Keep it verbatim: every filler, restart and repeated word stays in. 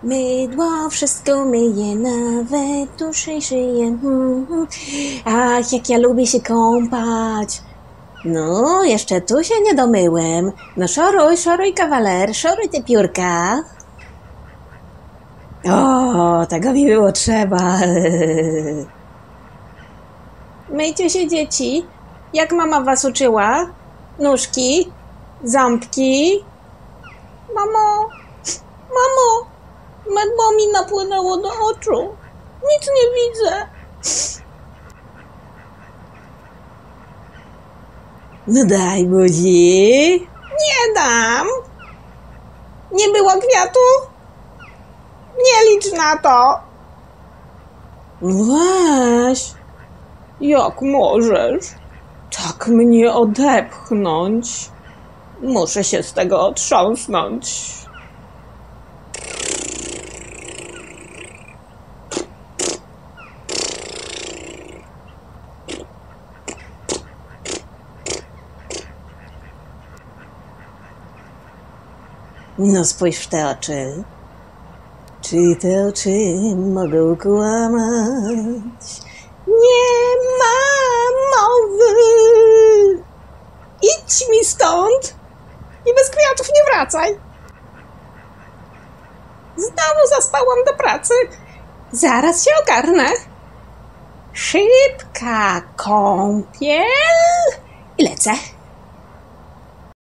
Mydło wszystko myje, nawet duszy i szyję. Hmm, hmm. Ach, jak ja lubię się kąpać. No, jeszcze tu się nie domyłem. No szoruj, szoruj, kawaler, szoruj te piórka. O, tego mi było trzeba. Myjcie się, dzieci. Jak mama was uczyła? Nóżki, ząbki. Mamo, mamo, mydło mi napłynęło do oczu. Nic nie widzę. No daj buzi. Nie dam. Nie było kwiatu? Nie licz na to. Weź. Jak możesz tak mnie odepchnąć? Muszę się z tego otrząsnąć. No spójrz w te oczy. Czy te oczy mogą kłamać? Nie ma mowy. Idź mi stąd i bez kwiatów nie wracaj. Znowu zaspałam do pracy. Zaraz się ogarnę. Szybka kąpiel i lecę.